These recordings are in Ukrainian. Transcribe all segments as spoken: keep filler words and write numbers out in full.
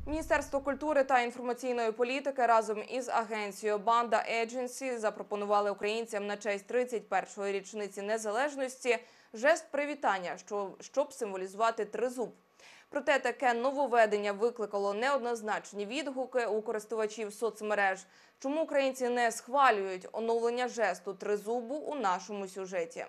Міністерство культури та інформаційної політики разом із агенцією Banda Agency запропонували українцям на честь тридцять першої річниці незалежності жест привітання, щоб символізувати тризуб. Проте таке нововведення викликало неоднозначні відгуки у користувачів соцмереж. Чому українці не схвалюють оновлення жесту тризубу у нашому сюжеті?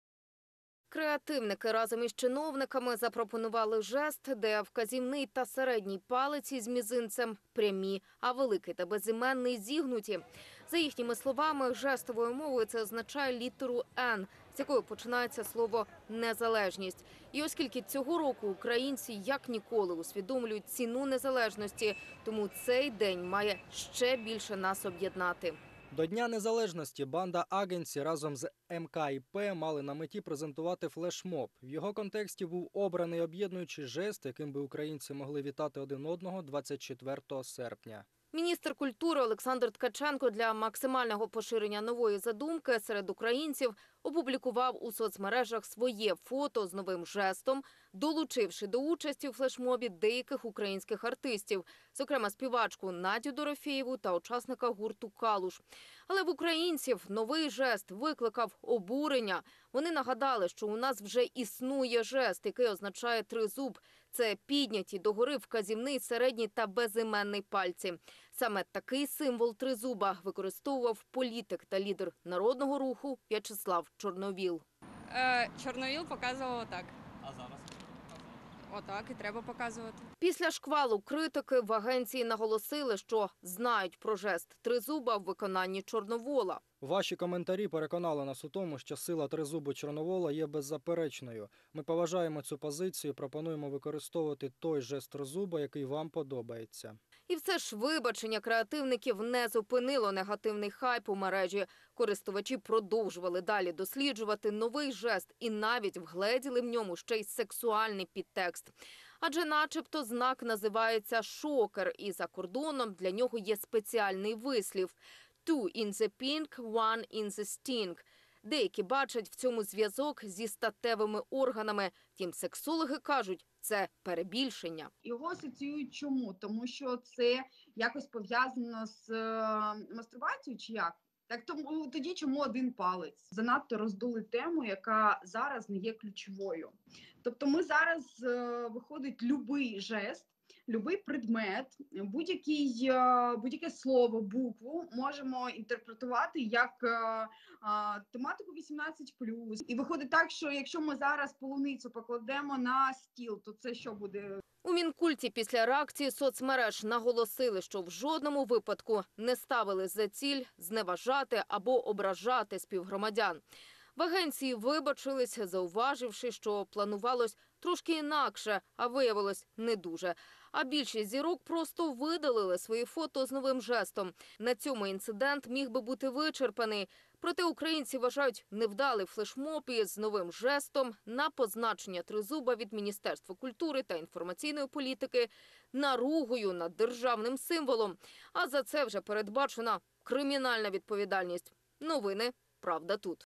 Креативники разом із чиновниками запропонували жест, де вказівний та середній палець із мізинцем прямі, а великий та безіменний зігнуті. За їхніми словами, жестовою мовою це означає літеру «Н», з якої починається слово «незалежність». І оскільки цього року українці як ніколи усвідомлюють ціну незалежності, тому цей день має ще більше нас об'єднати. До Дня Незалежності Banda Agency разом з ем ка і пе мали на меті презентувати флешмоб. В його контексті був обраний об'єднуючий жест, яким би українці могли вітати один одного двадцять четвертого серпня. Міністр культури Олександр Ткаченко для максимального поширення нової задумки серед українців опублікував у соцмережах своє фото з новим жестом, долучивши до участі у флешмобі деяких українських артистів, зокрема співачку Надю Дорофєєву та учасника гурту «Калуш». Але в українців новий жест викликав обурення. Вони нагадали, що у нас вже існує жест, який означає тризуб. Це підняті догори вказівний, середній та безіменний пальці. Саме такий символ тризуба використовував політик та лідер народного руху В'ячеслав Чорновіл. Е, Чорновіл показував отак. А зараз? Отак і треба показувати. Після шквалу критики в агенції наголосили, що знають про жест тризуба в виконанні Чорновола. Ваші коментарі переконали нас у тому, що сила тризубу Чорновола є беззаперечною. Ми поважаємо цю позицію і пропонуємо використовувати той жест тризуба, який вам подобається. І все ж вибачення креативників не зупинило негативний хайп у мережі. Користувачі продовжували далі досліджувати новий жест і навіть вгледіли в ньому ще й сексуальний підтекст. Адже начебто знак називається «шокер» і за кордоном для нього є спеціальний вислів «two in the pink, one in the sting». Деякі бачать в цьому зв'язок зі статевими органами. Втім, сексологи кажуть, це перебільшення. Його асоціюють чому? Тому що це якось пов'язано з е, мастурбацією чи як? Так тому тоді чому один палець? Занадто роздули тему, яка зараз не є ключовою. Тобто ми зараз, е, виходить, любий жест, любий предмет, будь-який, будь-яке слово, букву можемо інтерпретувати як а, а, тематику вісімнадцять плюс. І виходить так, що якщо ми зараз полуницю покладемо на стіл, то це що буде? У Мінкульті після реакції соцмереж наголосили, що в жодному випадку не ставили за ціль зневажати або ображати співгромадян. В агенції вибачилися, зауваживши, що планувалось трошки інакше, а виявилось не дуже. А більшість зірок просто видалили свої фото з новим жестом. На цьому інцидент міг би бути вичерпаний. Проте українці вважають невдалий флешмоб із новим жестом на позначення тризуба від Міністерства культури та інформаційної політики наругою над державним символом. А за це вже передбачена кримінальна відповідальність. Новини «Правда тут».